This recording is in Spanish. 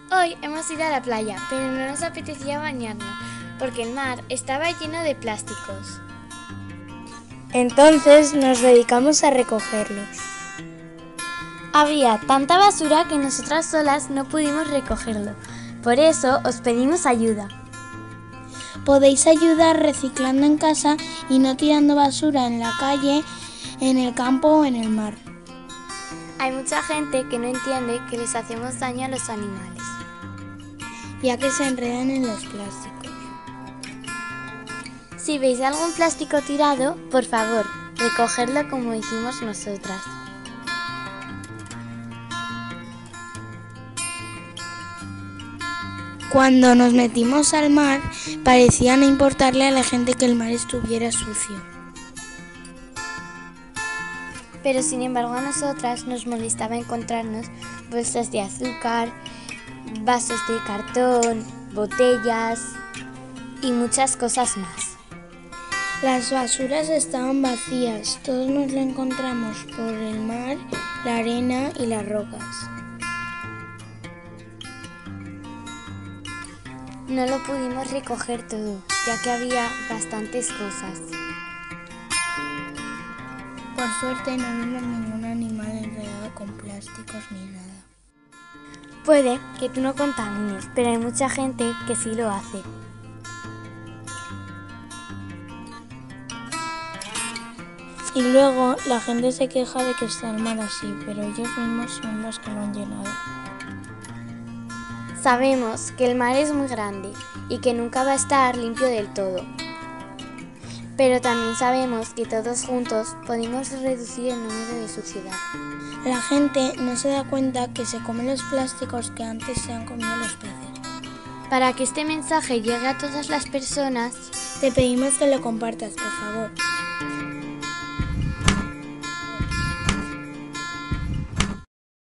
Hoy hemos ido a la playa, pero no nos apetecía bañarnos, porque el mar estaba lleno de plásticos. Entonces nos dedicamos a recogerlos. Había tanta basura que nosotras solas no pudimos recogerlo. Por eso os pedimos ayuda. Podéis ayudar reciclando en casa y no tirando basura en la calle, en el campo o en el mar. Hay mucha gente que no entiende que les hacemos daño a los animales, ya que se enredan en los plásticos. Si veis algún plástico tirado, por favor, recogedlo como hicimos nosotras. Cuando nos metimos al mar, parecía no importarle a la gente que el mar estuviera sucio. Pero sin embargo a nosotras nos molestaba encontrarnos bolsas de azúcar, vasos de cartón, botellas y muchas cosas más. Las basuras estaban vacías, todos nos lo encontramos por el mar, la arena y las rocas. No lo pudimos recoger todo, ya que había bastantes cosas. Por suerte no vimos ningún animal enredado con plásticos ni nada. Puede que tú no contamines, pero hay mucha gente que sí lo hace. Y luego la gente se queja de que está el mar así, pero ellos mismos son los que lo han llenado. Sabemos que el mar es muy grande y que nunca va a estar limpio del todo. Pero también sabemos que todos juntos podemos reducir el número de suciedad. La gente no se da cuenta que se comen los plásticos que antes se han comido los peces. Para que este mensaje llegue a todas las personas, te pedimos que lo compartas, por favor.